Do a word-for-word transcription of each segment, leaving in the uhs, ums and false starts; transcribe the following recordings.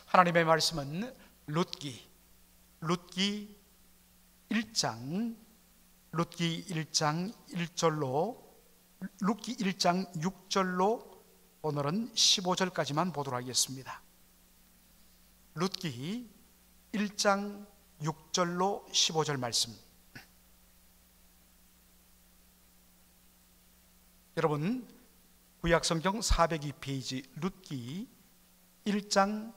하나님의 말씀은 룻기 룻기 일 장 룻기 일 장 일 절로 룻기 일 장 육 절로 오늘은 십오 절까지만 보도록 하겠습니다. 룻기 일 장 육 절로 십오 절 말씀. 여러분 구약성경 사백이 페이지 룻기 일 장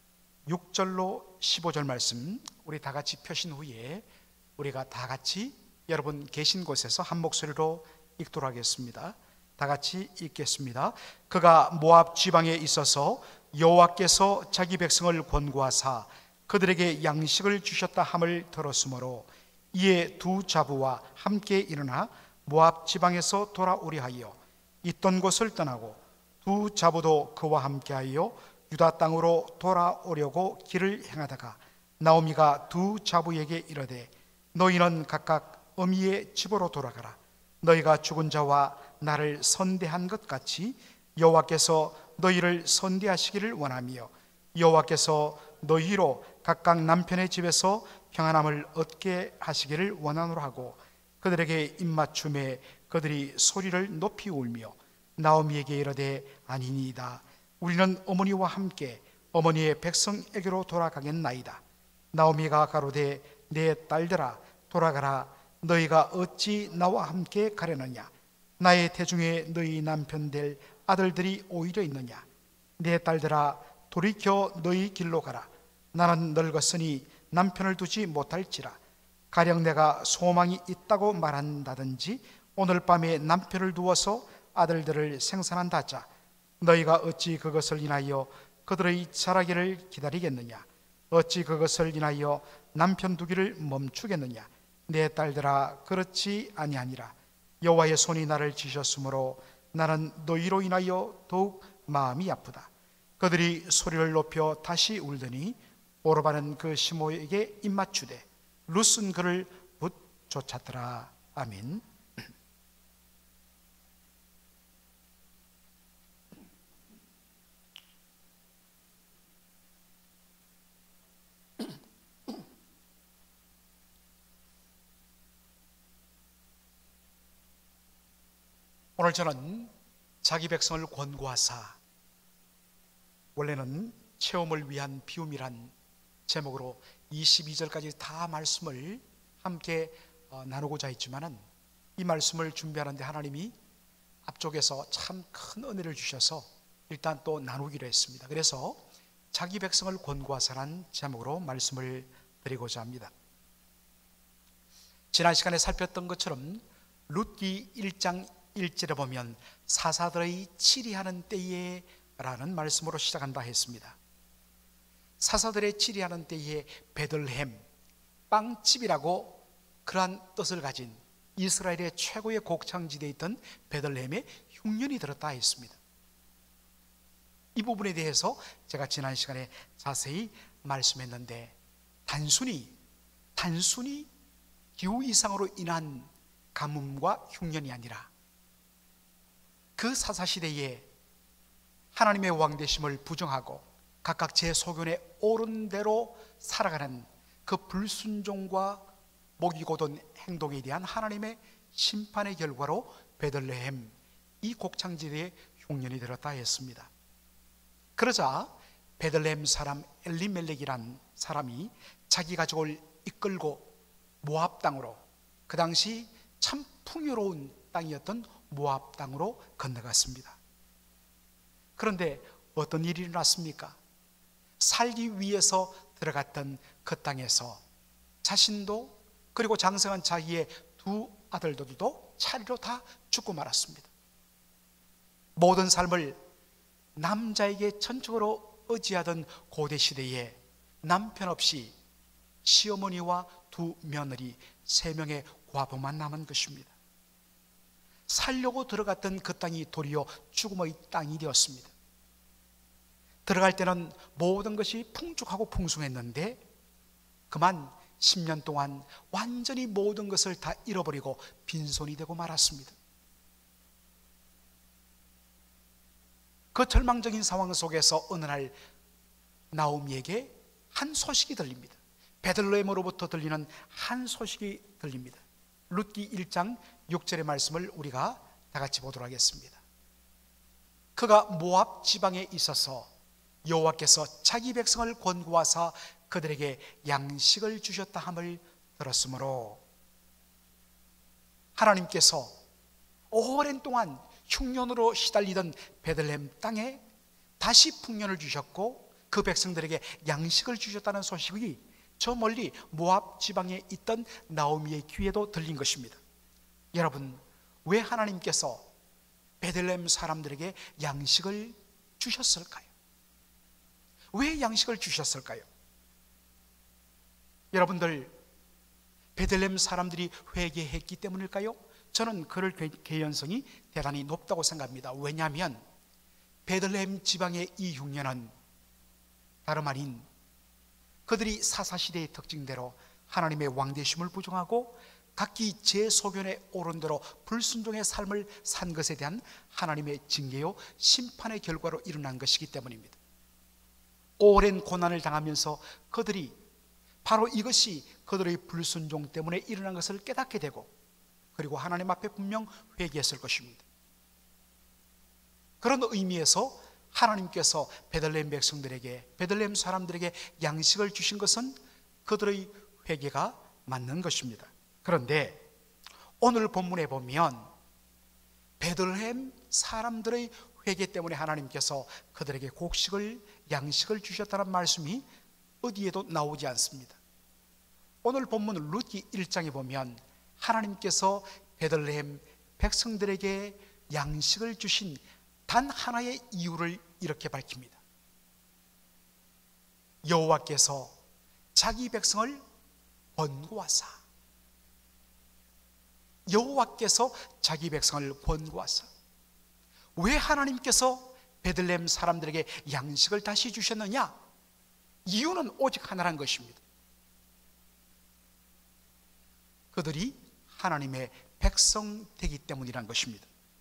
육 절로 십오 절 말씀 우리 다 같이 펴신 후에 우리가 다 같이 여러분 계신 곳에서 한 목소리로 읽도록 하겠습니다. 다 같이 읽겠습니다. 그가 모압 지방에 있어서 여호와께서 자기 백성을 권고하사 그들에게 양식을 주셨다 함을 들었으므로 이에 두 자부와 함께 일어나 모압 지방에서 돌아오려 하여 있던 곳을 떠나고 두 자부도 그와 함께하여 유다 땅으로 돌아오려고 길을 행하다가 나오미가 두 자부에게 이르되 너희는 각각 어미의 집으로 돌아가라. 너희가 죽은 자와 나를 선대한 것 같이 여호와께서 너희를 선대하시기를 원하며 여호와께서 너희로 각각 남편의 집에서 평안함을 얻게 하시기를 원하노라 하고 그들에게 입맞춤에 그들이 소리를 높이 울며 나오미에게 이르되 아니니이다. 우리는 어머니와 함께 어머니의 백성에게로 돌아가겠나이다. 나오미가 가로되 내 딸들아 돌아가라. 너희가 어찌 나와 함께 가려느냐? 나의 태중에 너희 남편 될 아들들이 오히려 있느냐? 내 딸들아 돌이켜 너희 길로 가라. 나는 늙었으니 남편을 두지 못할지라. 가령 내가 소망이 있다고 말한다든지 오늘 밤에 남편을 두어서 아들들을 생산한다자 너희가 어찌 그것을 인하여 그들의 자라기를 기다리겠느냐? 어찌 그것을 인하여 남편 두기를 멈추겠느냐? 내 딸들아 그렇지 아니하니라. 여호와의 손이 나를 치셨으므로 나는 너희로 인하여 더욱 마음이 아프다. 그들이 소리를 높여 다시 울더니 오르바는 그 시모에게 입맞추되 룻은 그를 붙쫓았더라. 아멘. 오늘 저는 자기 백성을 권고하사 원래는 체험을 위한 비움이란 제목으로 이십이 절까지 다 말씀을 함께 나누고자 했지만은 이 말씀을 준비하는데 하나님이 앞쪽에서 참 큰 은혜를 주셔서 일단 또 나누기로 했습니다. 그래서 자기 백성을 권고하사라는 제목으로 말씀을 드리고자 합니다. 지난 시간에 살폈던 것처럼 룻기 일 장 일 절에 보면 사사들의 치리하는 때에 라는 말씀으로 시작한다 했습니다. 사사들의 치리하는 때에 베들레헴 빵집이라고 그러한 뜻을 가진 이스라엘의 최고의 곡창지대에 있던 베들레헴에 흉년이 들었다 했습니다. 이 부분에 대해서 제가 지난 시간에 자세히 말씀했는데 단순히 단순히 기후 이상으로 인한 가뭄과 흉년이 아니라 그 사사시대에 하나님의 왕되심을 부정하고 각각 제 소견에 옳은 대로 살아가는 그 불순종과 목이 곧은 행동에 대한 하나님의 심판의 결과로 베들레헴 이 곡창지대에 흉년이 들었다 했습니다. 그러자 베들레헴 사람 엘리멜렉이란 사람이 자기 가족을 이끌고 모압 땅으로, 그 당시 참 풍요로운 땅이었던 모압 땅으로 건너갔습니다. 그런데 어떤 일이 일어났습니까? 살기 위해서 들어갔던 그 땅에서 자신도 그리고 장성한 자기의 두 아들들도 차례로 다 죽고 말았습니다. 모든 삶을 남자에게 전적으로 의지하던 고대 시대에 남편 없이 시어머니와 두 며느리 세 명의 과부만 남은 것입니다. 살려고 들어갔던 그 땅이 도리어 죽음의 땅이 되었습니다. 들어갈 때는 모든 것이 풍족하고 풍성했는데 그만 십 년 동안 완전히 모든 것을 다 잃어버리고 빈손이 되고 말았습니다. 그 절망적인 상황 속에서 어느 날 나오미에게 한 소식이 들립니다. 베들레헴으로부터 들리는 한 소식이 들립니다. 룻기 일 장 육 절의 말씀을 우리가 다 같이 보도록 하겠습니다. 그가 모압 지방에 있어서 여호와께서 자기 백성을 권고하사 그들에게 양식을 주셨다 함을 들었으므로, 하나님께서 오랜 동안 흉년으로 시달리던 베들레헴 땅에 다시 풍년을 주셨고 그 백성들에게 양식을 주셨다는 소식이 저 멀리 모압 지방에 있던 나오미의 귀에도 들린 것입니다. 여러분, 왜 하나님께서 베들레헴 사람들에게 양식을 주셨을까요? 왜 양식을 주셨을까요? 여러분들, 베들레헴 사람들이 회개했기 때문일까요? 저는 그럴 개연성이 대단히 높다고 생각합니다. 왜냐하면 베들레헴 지방의 이 흉년은 다름 아닌 그들이 사사시대의 특징대로 하나님의 왕되심을 부정하고 각기 제 소견에 오른 대로 불순종의 삶을 산 것에 대한 하나님의 징계요 심판의 결과로 일어난 것이기 때문입니다. 오랜 고난을 당하면서 그들이 바로 이것이 그들의 불순종 때문에 일어난 것을 깨닫게 되고, 그리고 하나님 앞에 분명 회개했을 것입니다. 그런 의미에서 하나님께서 베들레헴 백성들에게, 베들레헴 사람들에게 양식을 주신 것은 그들의 회개가 맞는 것입니다. 그런데 오늘 본문에 보면 베들레헴 사람들의 회개 때문에 하나님께서 그들에게 곡식을, 양식을 주셨다는 말씀이 어디에도 나오지 않습니다. 오늘 본문 룻기 일 장에 보면 하나님께서 베들레헴 백성들에게 양식을 주신 단 하나의 이유를 이렇게 밝힙니다. 여호와께서 자기 백성을 권고하사, 여호와께서 자기 백성을 권고하사. 왜 하나님께서 베들레헴 사람들에게 양식을 다시 주셨느냐? 이유는 오직 하나란 것입니다. 그들이 하나님의 백성 되기 때문이란 것입니다.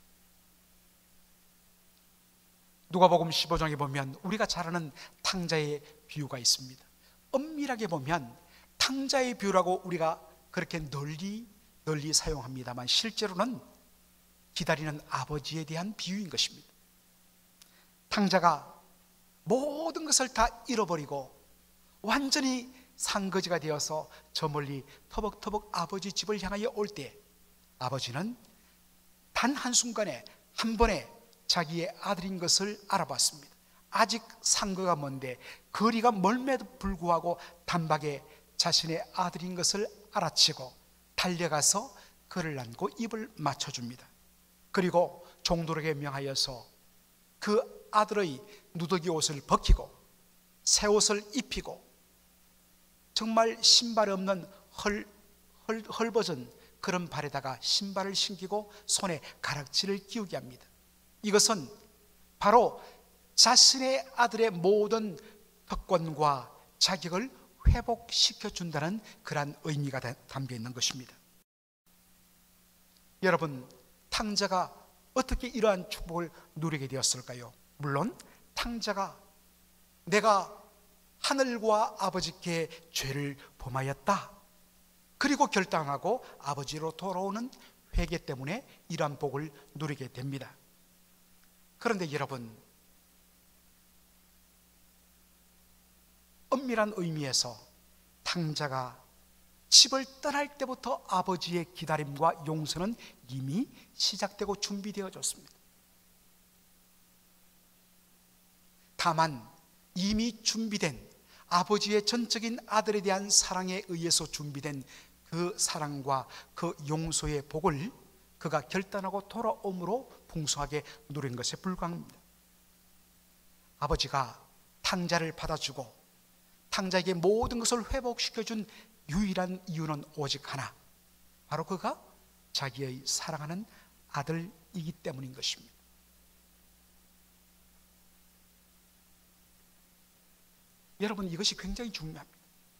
누가복음 십오 장에 보면 우리가 잘 아는 탕자의 비유가 있습니다. 엄밀하게 보면 탕자의 비유라고 우리가 그렇게 널리 널리 사용합니다만 실제로는 기다리는 아버지에 대한 비유인 것입니다. 탕자가 모든 것을 다 잃어버리고 완전히 상거지가 되어서 저 멀리 터벅터벅 아버지 집을 향하여 올 때, 아버지는 단 한순간에 한 번에 자기의 아들인 것을 알아봤습니다. 아직 상거가 먼데 거리가 멀매도 불구하고 단박에 자신의 아들인 것을 알아채고 달려가서 그를 안고 입을 맞춰줍니다. 그리고 종들에게 명하여서 그 아들의 누더기 옷을 벗기고 새 옷을 입히고 정말 신발 없는 헐, 헐, 헐벗은 그런 발에다가 신발을 신기고 손에 가락지를 끼우게 합니다. 이것은 바로 자신의 아들의 모든 특권과 자격을 회복시켜준다는 그러한 의미가 담겨 있는 것입니다. 여러분, 탕자가 어떻게 이러한 축복을 누리게 되었을까요? 물론 탕자가 내가 하늘과 아버지께 죄를 범하였다, 그리고 결단하고 아버지로 돌아오는 회개 때문에 이러한 복을 누리게 됩니다. 그런데 여러분, 엄밀한 의미에서 탕자가 집을 떠날 때부터 아버지의 기다림과 용서는 이미 시작되고 준비되어졌습니다. 다만 이미 준비된 아버지의 전적인 아들에 대한 사랑에 의해서 준비된 그 사랑과 그 용서의 복을 그가 결단하고 돌아옴으로 풍성하게 누린 것에 불과합니다. 아버지가 탕자를 받아주고 탕자에게 모든 것을 회복시켜준 유일한 이유는 오직 하나, 바로 그가 자기의 사랑하는 아들이기 때문인 것입니다. 여러분, 이것이 굉장히 중요합니다.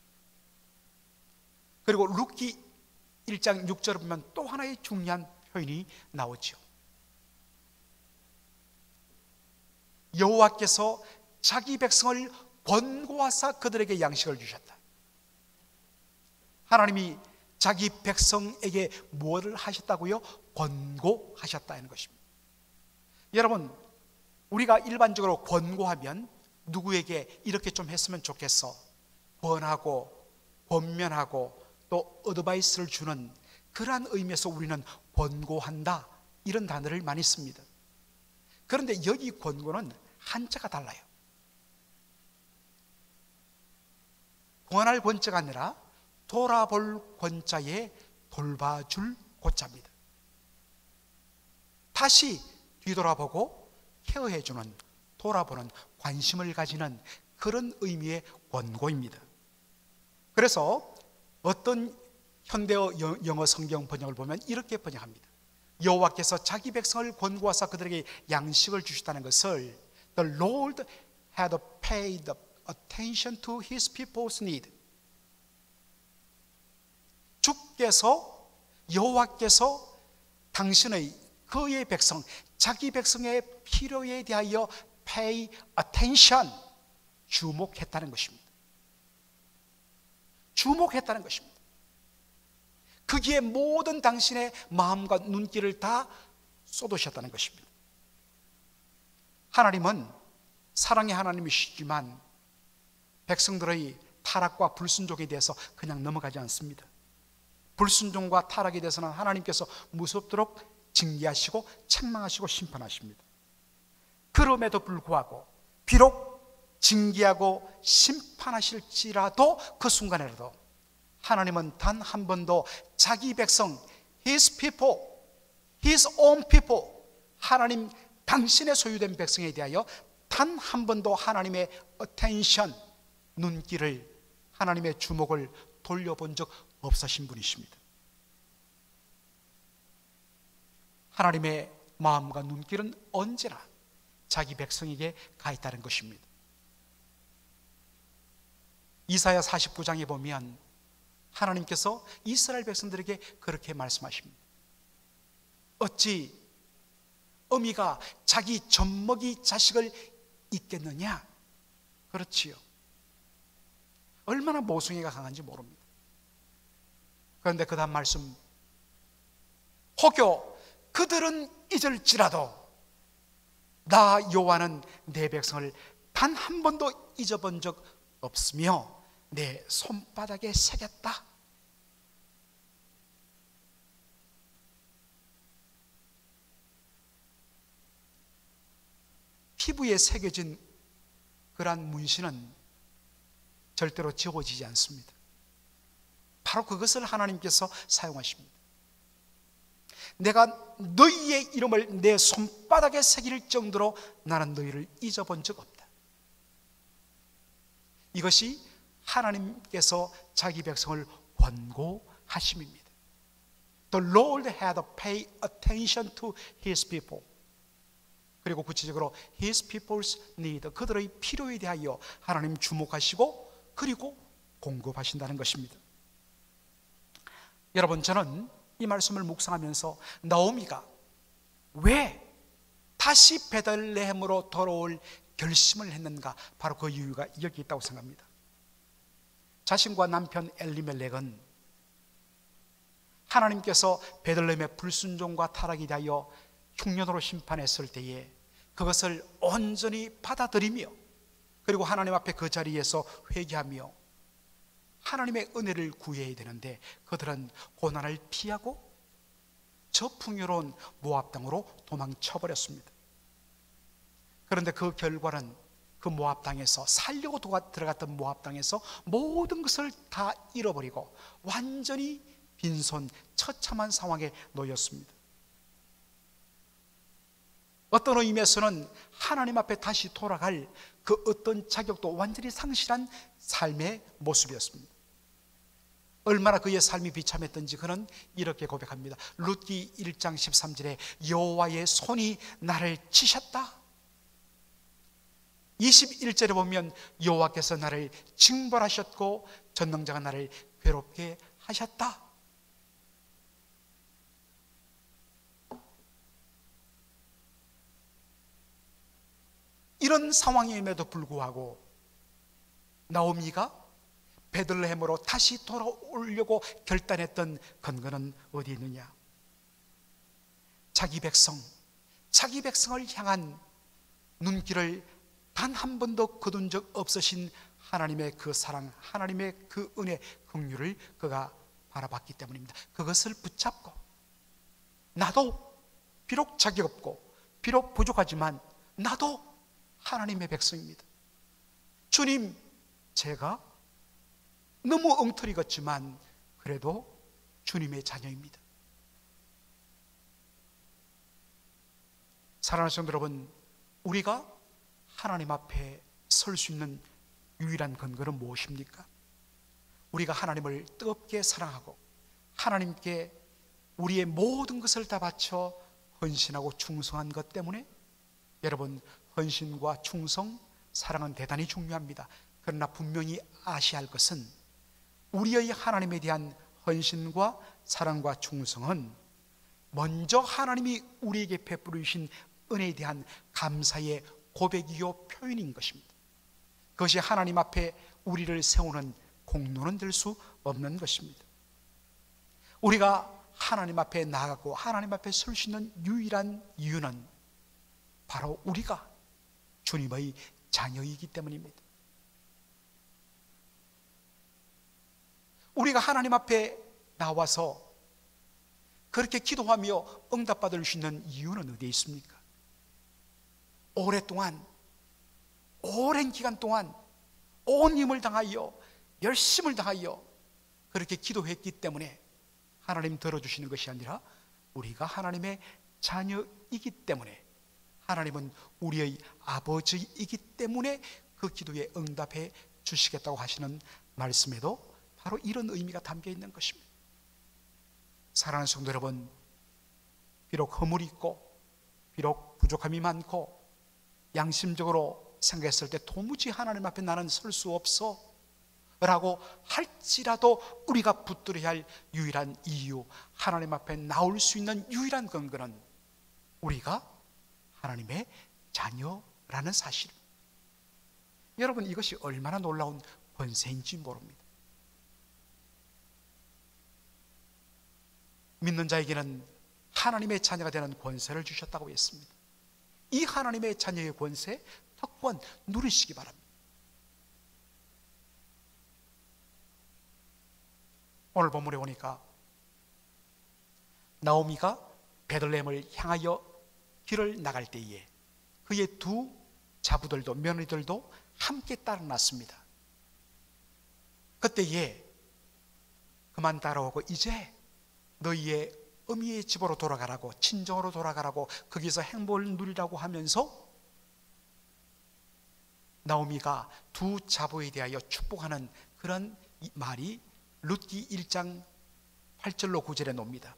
그리고 룻기 일 장 육 절을 보면 또 하나의 중요한 표현이 나오죠. 여호와께서 자기 백성을 권고하사 그들에게 양식을 주셨다. 하나님이 자기 백성에게 무엇을 하셨다고요? 권고하셨다는 것입니다. 여러분, 우리가 일반적으로 권고하면 누구에게 이렇게 좀 했으면 좋겠어, 권하고 권면하고 또 어드바이스를 주는 그러한 의미에서 우리는 권고한다, 이런 단어를 많이 씁니다. 그런데 여기 권고는 한자가 달라요. 권할 권자가 아니라 돌아볼 권자에 돌봐줄 고자입니다. 다시 뒤돌아보고 케어해주는, 돌아보는, 관심을 가지는 그런 의미의 권고입니다. 그래서 어떤 현대어 영어 성경 번역을 보면 이렇게 번역합니다. 여호와께서 자기 백성을 권고하사 그들에게 양식을 주셨다는 것을 The Lord had paid attention to his people's need. 주께서, 여호와께서 당신의, 그의 백성, 자기 백성의 필요에 대하여 pay attention, 주목했다는 것입니다. 주목했다는 것입니다. 거기에 모든 당신의 마음과 눈길을 다 쏟으셨다는 것입니다. 하나님은 사랑의 하나님이시지만 백성들의 타락과 불순종에 대해서 그냥 넘어가지 않습니다. 불순종과 타락에 대해서는 하나님께서 무섭도록 징계하시고 책망하시고 심판하십니다. 그럼에도 불구하고 비록 징계하고 심판하실지라도 그 순간에라도 하나님은 단 한 번도 자기 백성, His people, His own people, 하나님 당신의 소유된 백성에 대하여 단 한 번도 하나님의 attention, 눈길을, 하나님의 주목을 돌려본 적 없으신 분이십니다. 하나님의 마음과 눈길은 언제나 자기 백성에게 가 있다는 것입니다. 이사야 사십구 장에 보면 하나님께서 이스라엘 백성들에게 그렇게 말씀하십니다. 어찌 어미가 자기 젖먹이 자식을 잊겠느냐? 그렇지요. 얼마나 모성애가 강한지 모릅니다. 그런데 그 다음 말씀, 혹여 그들은 잊을지라도 나 여호와는 내 백성을 단 한 번도 잊어본 적 없으며 내 손바닥에 새겼다. 피부에 새겨진 그러한 문신은 절대로 지워지지 않습니다. 바로 그것을 하나님께서 사용하십니다. 내가 너희의 이름을 내 손바닥에 새길 정도로 나는 너희를 잊어본 적 없다. 이것이 하나님께서 자기 백성을 권고하심입니다. The Lord had paid attention to His people. 그리고 구체적으로 His people's need, 그들의 필요에 대하여 하나님 주목하시고 그리고 공급하신다는 것입니다. 여러분, 저는 이 말씀을 묵상하면서 나오미가 왜 다시 베들레헴으로 돌아올 결심을 했는가, 바로 그 이유가 여기 있다고 생각합니다. 자신과 남편 엘리멜렉은 하나님께서 베들레헴의 불순종과 타락에 대하여 흉년으로 심판했을 때에 그것을 온전히 받아들이며 그리고 하나님 앞에 그 자리에서 회개하며 하나님의 은혜를 구해야 되는데 그들은 고난을 피하고 저 풍요로운 모압 땅으로 도망쳐버렸습니다. 그런데 그 결과는 그 모압 땅에서, 살려고 들어갔던 모압 땅에서 모든 것을 다 잃어버리고 완전히 빈손 처참한 상황에 놓였습니다. 어떤 의미에서는 하나님 앞에 다시 돌아갈 그 어떤 자격도 완전히 상실한 삶의 모습이었습니다. 얼마나 그의 삶이 비참했던지 그는 이렇게 고백합니다. 룻기 일 장 십삼 절에 여호와의 손이 나를 치셨다. 이십일 절에 보면 여호와께서 나를 징벌하셨고 전능자가 나를 괴롭게 하셨다. 이런 상황임에도 불구하고 나오미가 베들레헴으로 다시 돌아오려고 결단했던 근거는 어디 있느냐? 자기 백성, 자기 백성을 향한 눈길을 단 한 번도 거둔 적 없으신 하나님의 그 사랑, 하나님의 그 은혜, 긍휼을 그가 바라봤기 때문입니다. 그것을 붙잡고 나도 비록 자격 없고 비록 부족하지만 나도 하나님의 백성입니다. 주님, 제가 너무 엉터리 같지만 그래도 주님의 자녀입니다. 사랑하는 성도 여러분, 우리가 하나님 앞에 설 수 있는 유일한 근거는 무엇입니까? 우리가 하나님을 뜨겁게 사랑하고 하나님께 우리의 모든 것을 다 바쳐 헌신하고 충성한 것 때문에, 여러분, 헌신과 충성, 사랑은 대단히 중요합니다. 그러나 분명히 아셔야 할 것은 우리의 하나님에 대한 헌신과 사랑과 충성은 먼저 하나님이 우리에게 베풀어 주신 은혜에 대한 감사의 고백이요 표현인 것입니다. 그것이 하나님 앞에 우리를 세우는 공로는 될 수 없는 것입니다. 우리가 하나님 앞에 나가고 하나님 앞에 설 수 있는 유일한 이유는 바로 우리가 주님의 자녀이기 때문입니다. 우리가 하나님 앞에 나와서 그렇게 기도하며 응답받을 수 있는 이유는 어디에 있습니까? 오랫동안, 오랜 기간 동안 온 힘을 당하여 열심을 당하여 그렇게 기도했기 때문에 하나님 들어주시는 것이 아니라 우리가 하나님의 자녀이기 때문에, 하나님은 우리의 아버지이기 때문에 그 기도에 응답해 주시겠다고 하시는 말씀에도 바로 이런 의미가 담겨 있는 것입니다. 사랑하는 성도 여러분, 비록 허물이 있고 비록 부족함이 많고 양심적으로 생각했을 때 도무지 하나님 앞에 나는 설 수 없어 라고 할지라도 우리가 붙들어야 할 유일한 이유, 하나님 앞에 나올 수 있는 유일한 근거는 우리가 하나님의 자녀라는 사실. 여러분, 이것이 얼마나 놀라운 권세인지 모릅니다. 믿는 자에게는 하나님의 자녀가 되는 권세를 주셨다고 했습니다. 이 하나님의 자녀의 권세, 특권 누리시기 바랍니다. 오늘 본문에 보니까 나오미가 베들레헴을 향하여 길을 나갈 때에 그의 두 자부들도 며느리들도 함께 따라 났습니다. 그때에 그만 따라오고 이제 너희의 어미의 집으로 돌아가라고, 친정으로 돌아가라고, 거기서 행복을 누리라고 하면서 나오미가 두 자부에 대하여 축복하는 그런 말이 룻기 일 장 팔 절로 구 절에 나옵니다.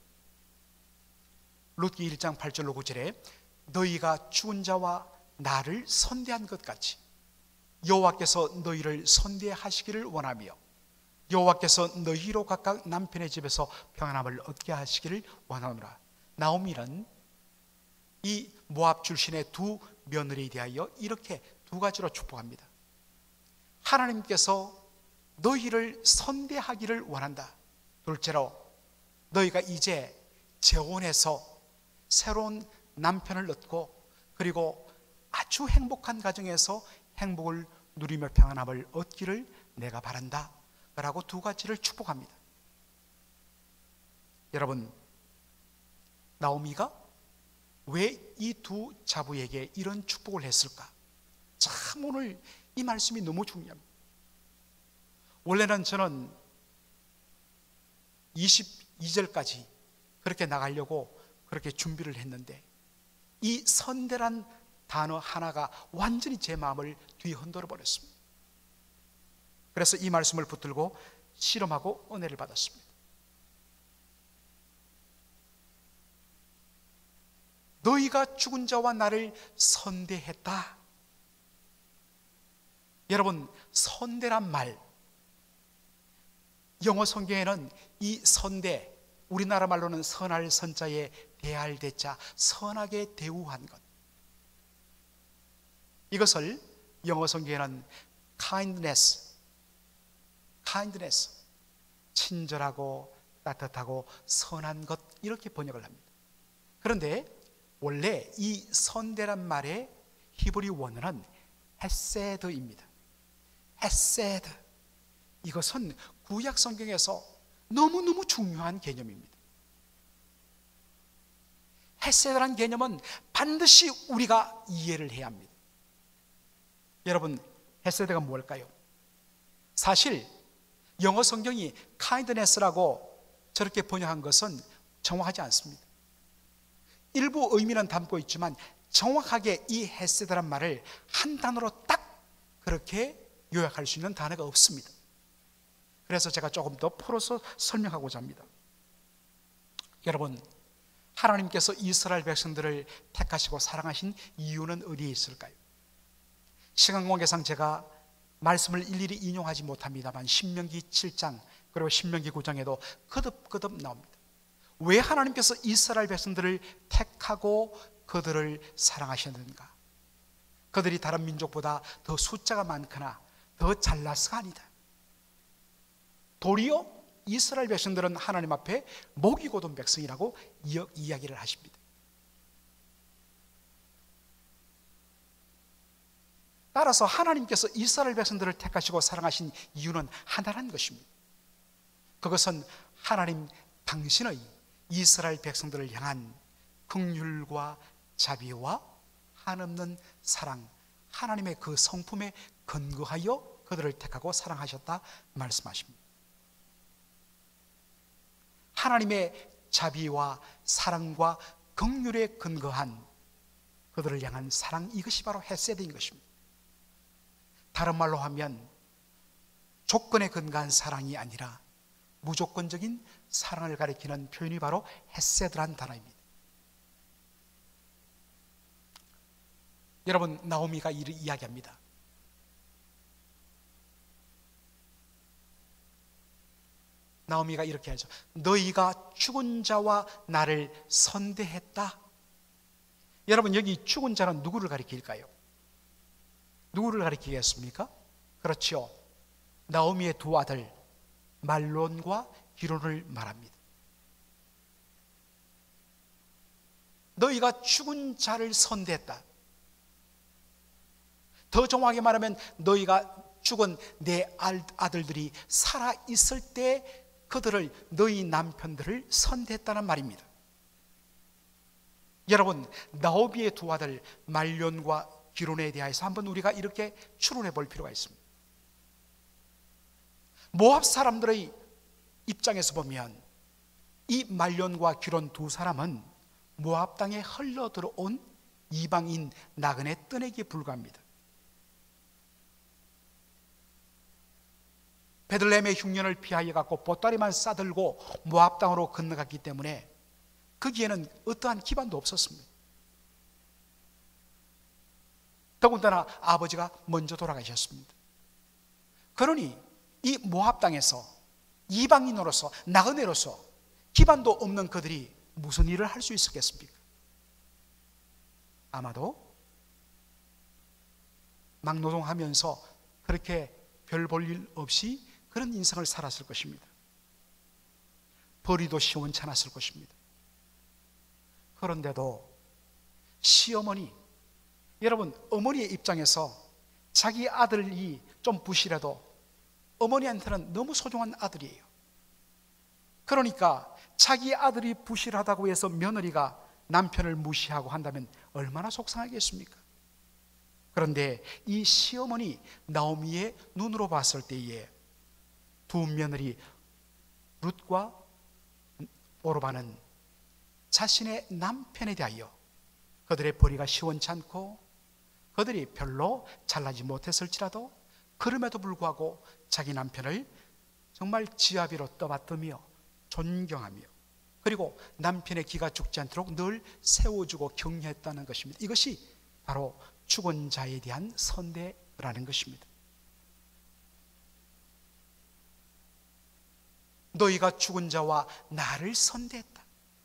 룻기 일 장 팔 절로 구 절에 너희가 죽은 자와 나를 선대한 것 같이 여호와께서 너희를 선대하시기를 원하며 여호와께서 너희로 각각 남편의 집에서 평안함을 얻게 하시기를 원하노라. 나오미는 이 모압 출신의 두 며느리에 대하여 이렇게 두 가지로 축복합니다. 하나님께서 너희를 선대하기를 원한다. 둘째로 너희가 이제 재혼해서 새로운 남편을 얻고 그리고 아주 행복한 가정에서 행복을 누리며 평안함을 얻기를 내가 바란다 라고 두 가지를 축복합니다. 여러분, 나오미가 왜 이 두 자부에게 이런 축복을 했을까? 참 오늘 이 말씀이 너무 중요합니다. 원래는 저는 이십이 절까지 그렇게 나가려고 그렇게 준비를 했는데 이 선대란 단어 하나가 완전히 제 마음을 뒤흔들어 버렸습니다. 그래서 이 말씀을 붙들고 실험하고 은혜를 받았습니다. 너희가 죽은 자와 나를 선대했다. 여러분, 선대란 말, 영어 성경에는 이 선대, 우리나라 말로는 선할 선자에 대할 대자, 선하게 대우한 것, 이것을 영어 성경에는 kindness, kindness, 친절하고 따뜻하고 선한 것, 이렇게 번역을 합니다. 그런데 원래 이 선대란 말의 히브리 원어는 헤세드입니다. 헤세드, 이것은 구약 성경에서 너무너무 중요한 개념입니다. 헤세드란 개념은 반드시 우리가 이해를 해야 합니다. 여러분, 헤세드가 뭘까요? 사실 영어 성경이 kindness라고 저렇게 번역한 것은 정확하지 않습니다. 일부 의미는 담고 있지만 정확하게 이 헤세드란 말을 한 단어로 딱 그렇게 요약할 수 있는 단어가 없습니다. 그래서 제가 조금 더 풀어서 설명하고자 합니다. 여러분, 하나님께서 이스라엘 백성들을 택하시고 사랑하신 이유는 어디에 있을까요? 시간 관계상 제가 말씀을 일일이 인용하지 못합니다만 신명기 칠 장 그리고 신명기 구 장에도 거듭거듭 나옵니다. 왜 하나님께서 이스라엘 백성들을 택하고 그들을 사랑하셨는가? 그들이 다른 민족보다 더 숫자가 많거나 더 잘나서가 아니다. 도리어 이스라엘 백성들은 하나님 앞에 목이 곧은 백성이라고 이야기를 하십니다. 따라서 하나님께서 이스라엘 백성들을 택하시고 사랑하신 이유는 하나라는 것입니다. 그것은 하나님 당신의 이스라엘 백성들을 향한 긍휼과 자비와 한없는 사랑, 하나님의 그 성품에 근거하여 그들을 택하고 사랑하셨다 말씀하십니다. 하나님의 자비와 사랑과 긍휼에 근거한 그들을 향한 사랑, 이것이 바로 헤세드인 것입니다. 다른 말로 하면 조건에 근거한 사랑이 아니라 무조건적인 사랑을 가리키는 표현이 바로 헤세드란 단어입니다. 여러분, 나오미가 이를 이야기합니다. 나오미가 이렇게 하죠. 너희가 죽은 자와 나를 선대했다. 여러분, 여기 죽은 자는 누구를 가리킬까요? 누구를 가리키겠습니까? 그렇죠, 나오미의 두 아들 말론과 기론을 말합니다. 너희가 죽은 자를 선대했다. 더 정확하게 말하면 너희가 죽은 내 아들들이 살아있을 때 그들을, 너희 남편들을 선대했다는 말입니다. 여러분, 나오미의 두 아들 말론과 기론에 대해서 한번 우리가 이렇게 추론해 볼 필요가 있습니다. 모압 사람들의 입장에서 보면 이 말론과 기론 두 사람은 모압 땅에 흘러 들어온 이방인 나그네 뜨내기에 불과합니다. 베들레헴의 흉년을 피하여 갖고 보따리만 싸들고 모압 땅으로 건너갔기 때문에 거기에는 어떠한 기반도 없었습니다. 더군다나 아버지가 먼저 돌아가셨습니다. 그러니 이 모압 땅에서 이방인으로서, 나그네로서 기반도 없는 그들이 무슨 일을 할 수 있었겠습니까? 아마도 막노동하면서 그렇게 별 볼 일 없이 그런 인생을 살았을 것입니다. 벌이도 시원찮았을 것입니다. 그런데도 시어머니, 여러분, 어머니의 입장에서 자기 아들이 좀 부실해도 어머니한테는 너무 소중한 아들이에요. 그러니까 자기 아들이 부실하다고 해서 며느리가 남편을 무시하고 한다면 얼마나 속상하겠습니까? 그런데 이 시어머니 나오미의 눈으로 봤을 때에 두 며느리 룻과 오르바는 자신의 남편에 대하여 그들의 벌이가 시원찮고 그들이 별로 잘나지 못했을지라도 그럼에도 불구하고 자기 남편을 정말 지아비로 떠받들며 존경하며 그리고 남편의 기가 죽지 않도록 늘 세워주고 격려했다는 것입니다. 이것이 바로 죽은 자에 대한 선대라는 것입니다. 너희가 죽은 자와 나를 선대했다.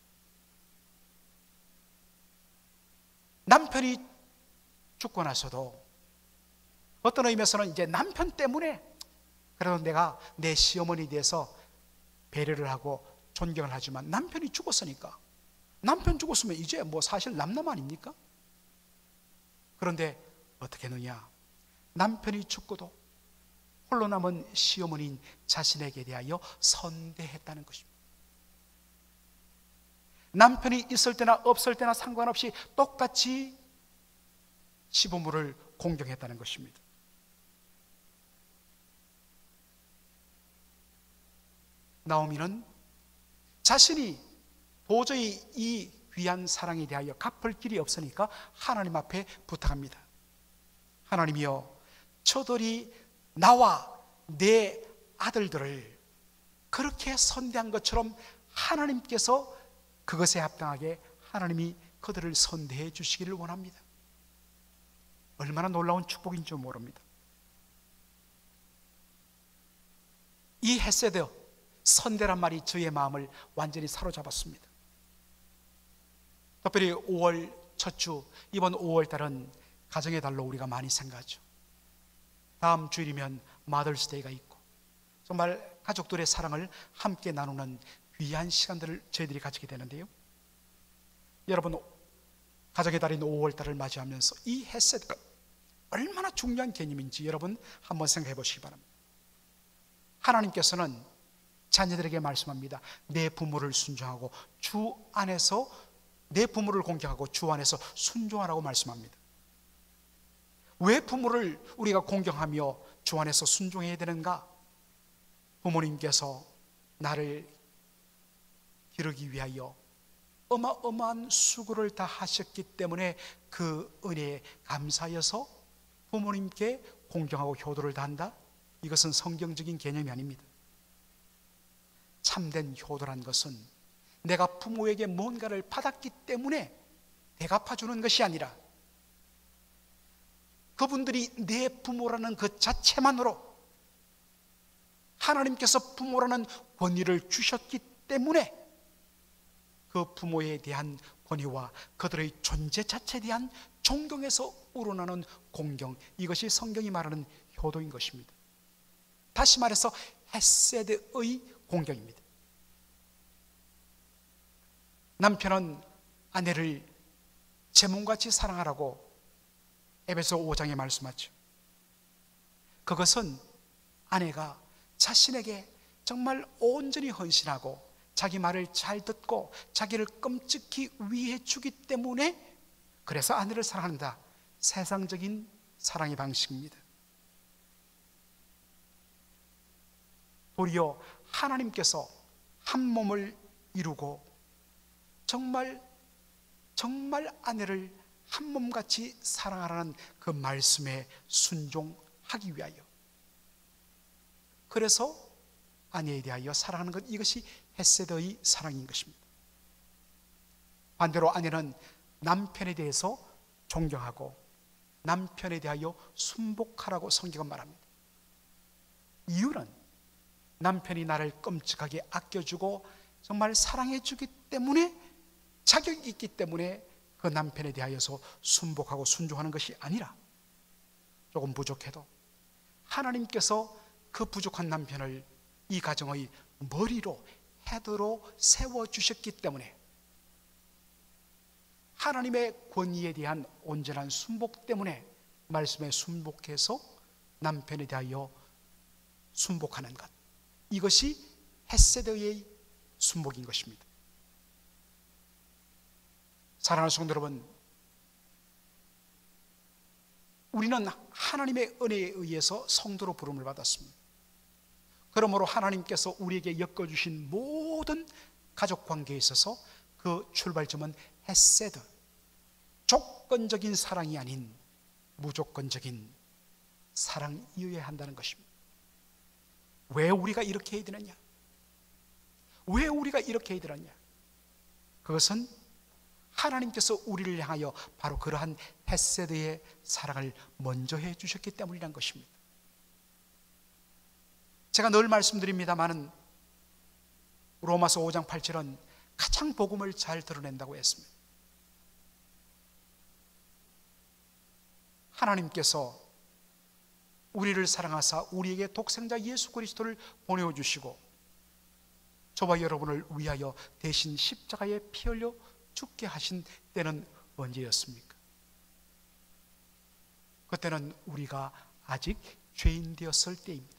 남편이 죽고 나서도 어떤 의미에서는 이제 남편 때문에 그래도 내가 내 시어머니에 대해서 배려를 하고 존경을 하지만 남편이 죽었으니까, 남편 죽었으면 이제 뭐 사실 남남 아닙니까? 그런데 어떻게 했느냐? 남편이 죽고도 홀로 남은 시어머니인 자신에게 대하여 선대했다는 것입니다. 남편이 있을 때나 없을 때나 상관없이 똑같이 시부모를 공경했다는 것입니다. 나오미는 자신이 도저히 이 귀한 사랑에 대하여 갚을 길이 없으니까 하나님 앞에 부탁합니다. 하나님이여, 저들이 나와 내 아들들을 그렇게 선대한 것처럼 하나님께서 그것에 합당하게 하나님이 그들을 선대해 주시기를 원합니다. 얼마나 놀라운 축복인 줄 모릅니다. 이 헤세드, 선대란 말이 저의 마음을 완전히 사로잡았습니다. 특별히 오월 첫 주, 이번 오월 달은 가정의 달로 우리가 많이 생각하죠. 다음 주일이면 마더스데이가 있고 정말 가족들의 사랑을 함께 나누는 귀한 시간들을 저희들이 가지게 되는데요, 여러분, 가정의 달인 오월 달을 맞이하면서 이 헤세드가 얼마나 중요한 개념인지 여러분 한번 생각해 보시기 바랍니다. 하나님께서는 자녀들에게 말씀합니다. 내 부모를 순종하고 주 안에서, 내 부모를 공경하고 주 안에서 순종하라고 말씀합니다. 왜 부모를 우리가 공경하며 주 안에서 순종해야 되는가? 부모님께서 나를 기르기 위하여 어마어마한 수고를 다 하셨기 때문에 그 은혜에 감사하여서 부모님께 공경하고 효도를 다한다? 이것은 성경적인 개념이 아닙니다. 참된 효도란 것은 내가 부모에게 뭔가를 받았기 때문에 대갚아주는 것이 아니라 그분들이 내 부모라는 그 자체만으로 하나님께서 부모라는 권위를 주셨기 때문에 그 부모에 대한 권위와 그들의 존재 자체에 대한 존경에서 우러나는 공경, 이것이 성경이 말하는 효도인 것입니다. 다시 말해서 헤세드의 공경입니다. 남편은 아내를 제 몸같이 사랑하라고 에베소 오 장에 말씀하죠. 그것은 아내가 자신에게 정말 온전히 헌신하고 자기 말을 잘 듣고 자기를 끔찍히 위해 주기 때문에, 그래서 아내를 사랑한다, 세상적인 사랑의 방식입니다. 도리어 하나님께서 한 몸을 이루고 정말 정말 아내를 한 몸같이 사랑하라는 그 말씀에 순종하기 위하여, 그래서 아내에 대하여 사랑하는 것, 이것이 헤세드의 사랑인 것입니다. 반대로 아내는 남편에 대해서 존경하고 남편에 대하여 순복하라고 성경은 말합니다. 이유는 남편이 나를 끔찍하게 아껴주고 정말 사랑해주기 때문에, 자격이 있기 때문에 그 남편에 대하여서 순복하고 순종하는 것이 아니라, 조금 부족해도 하나님께서 그 부족한 남편을 이 가정의 머리로, 헤드로 세워주셨기 때문에 하나님의 권위에 대한 온전한 순복 때문에 말씀에 순복해서 남편에 대하여 순복하는 것, 이것이 헤세드의 순복인 것입니다. 사랑하는 성도 여러분, 우리는 하나님의 은혜에 의해서 성도로 부름을 받았습니다. 그러므로 하나님께서 우리에게 엮어주신 모든 가족관계에 있어서 그 출발점은 헤세드, 조건적인 사랑이 아닌 무조건적인 사랑이어야 한다는 것입니다. 왜 우리가 이렇게 해야 되느냐? 왜 우리가 이렇게 해야 되느냐? 그것은 하나님께서 우리를 향하여 바로 그러한 헤세드의 사랑을 먼저 해주셨기 때문이란 것입니다. 제가 늘 말씀드립니다마는 로마서 오 장 팔 절은 가장 복음을 잘 드러낸다고 했습니다. 하나님께서 우리를 사랑하사 우리에게 독생자 예수 그리스도를 보내어 주시고 저와 여러분을 위하여 대신 십자가에 피 흘려 죽게 하신 때는 언제였습니까? 그때는 우리가 아직 죄인 되었을 때입니다.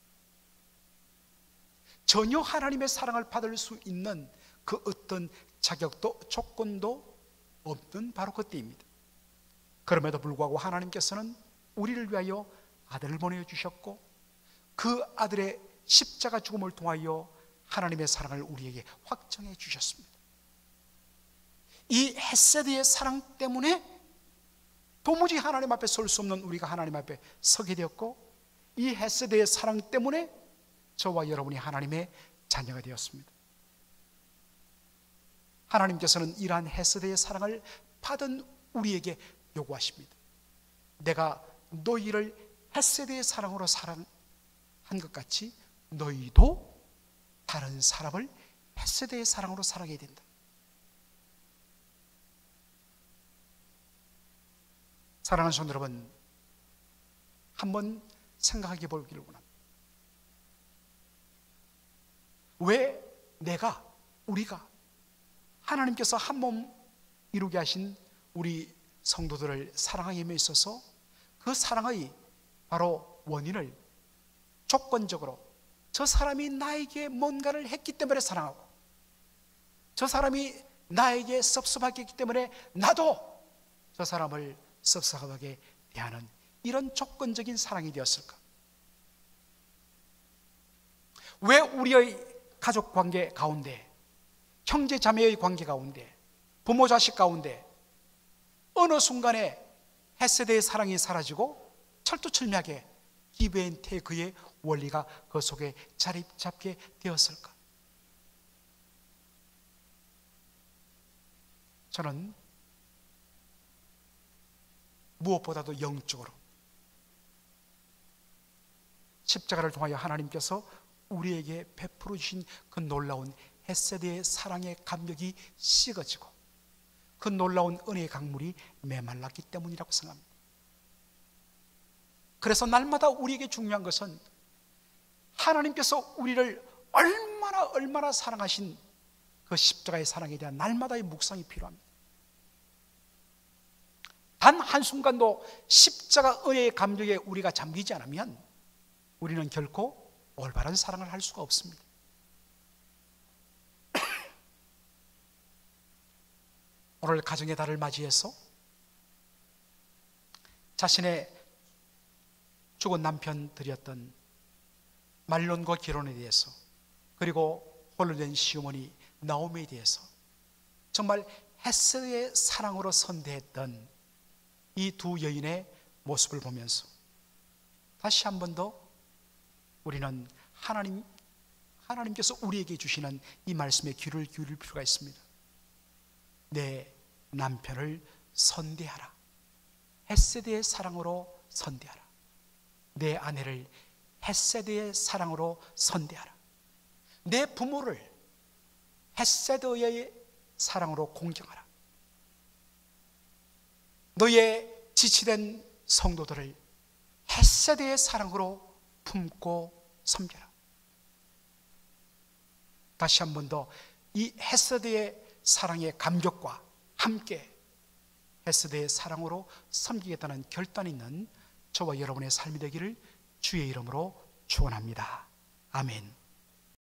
전혀 하나님의 사랑을 받을 수 있는 그 어떤 자격도 조건도 없는 바로 그때입니다. 그럼에도 불구하고 하나님께서는 우리를 위하여 아들을 보내주셨고 그 아들의 십자가 죽음을 통하여 하나님의 사랑을 우리에게 확정해 주셨습니다. 이 헤세드의 사랑 때문에 도무지 하나님 앞에 설 수 없는 우리가 하나님 앞에 서게 되었고, 이 헤세드의 사랑 때문에 저와 여러분이 하나님의 자녀가 되었습니다. 하나님께서는 이러한 헤세드의 사랑을 받은 우리에게 요구하십니다. 내가 너희를 헤세드의 사랑으로 사랑한 것 같이 너희도 다른 사람을 헤세드의 사랑으로 사랑해야 된다. 사랑하는 성도 여러분, 한번 생각해 보기를 원합니다. 왜 내가, 우리가 하나님께서 한 몸 이루게 하신 우리 성도들을 사랑함에 있어서 그 사랑의 바로 원인을 조건적으로 저 사람이 나에게 뭔가를 했기 때문에 사랑하고, 저 사람이 나에게 섭섭하게 했기 때문에 나도 저 사람을 섭섭하게 대하는 이런 조건적인 사랑이 되었을까? 왜 우리의 가족 관계 가운데, 형제 자매의 관계 가운데, 부모 자식 가운데 어느 순간에 헤세드의 사랑이 사라지고 철두철미하게 기브 앤 테이크의 원리가 그 속에 자리 잡게 되었을까? 저는 무엇보다도 영적으로 십자가를 통하여 하나님께서 우리에게 베풀어 주신 그 놀라운 헤세드의 사랑의 감격이 식어지고 그 놀라운 은혜의 강물이 메말랐기 때문이라고 생각합니다. 그래서 날마다 우리에게 중요한 것은 하나님께서 우리를 얼마나 얼마나 사랑하신 그 십자가의 사랑에 대한 날마다의 묵상이 필요합니다. 단 한순간도 십자가 은혜의 감격에 우리가 잠기지 않으면 우리는 결코 올바른 사랑을 할 수가 없습니다. 오늘 가정의 달을 맞이해서 자신의 죽은 남편 드렸던 말론과 결혼에 대해서, 그리고 홀로 된 시어머니 나오미에 대해서 정말 헤세드의 사랑으로 선대했던 이 두 여인의 모습을 보면서 다시 한 번 더 우리는 하나님, 하나님께서 우리에게 주시는 이 말씀에 귀를 기울일 필요가 있습니다. 내 남편을 선대하라. 헤세드의 사랑으로 선대하라. 내 아내를 헤세드의 사랑으로 선대하라. 내 부모를 헤세드의 사랑으로 공경하라. 너의 지치된 성도들을 헤세드의 사랑으로 품고 섬겨라. 다시 한 번 더 이 헤세드의 사랑의 감격과 함께 헤세드의 사랑으로 섬기겠다는 결단 있는 저와 여러분의 삶이 되기를 주의 이름으로 축원합니다. 아멘.